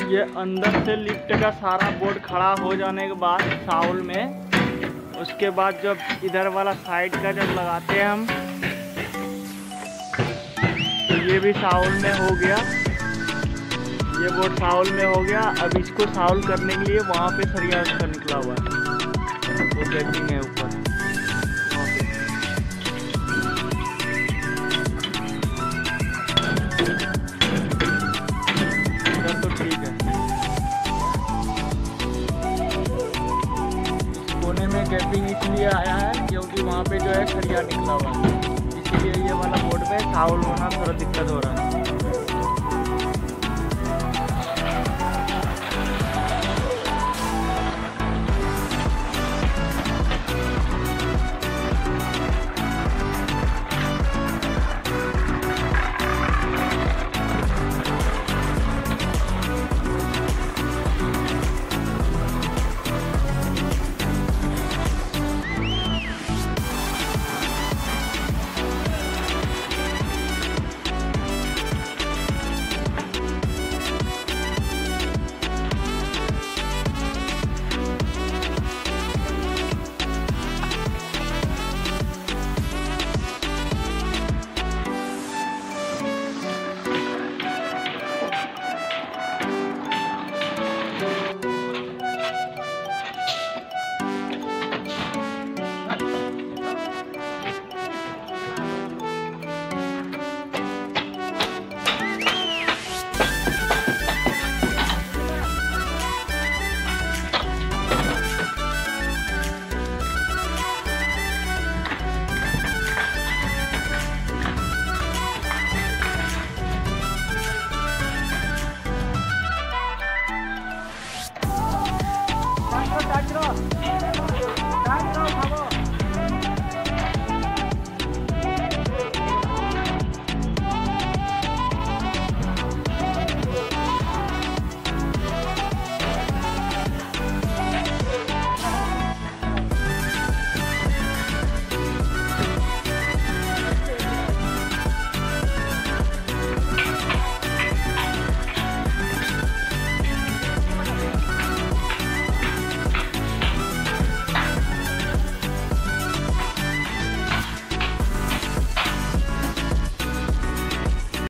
ये अंदर से लिफ्ट का सारा बोर्ड खड़ा हो जाने के बाद शाउल में, उसके बाद जब इधर वाला साइड का जब लगाते हैं हम, तो ये भी शाउल में हो गया। ये बोर्ड शाउल में हो गया। अब इसको शाउल करने के लिए वहाँ पे सरिया उसका निकला हुआ है, वो गैपिंग है ऊपर। तो ठीक है, इस कोने में गैपिंग इसलिए आया है क्योंकि वहाँ पे जो है सरिया निकला हुआ है, इसीलिए ये वाला बोर्ड में शाउल होना थोड़ा दिक्कत हो रहा है।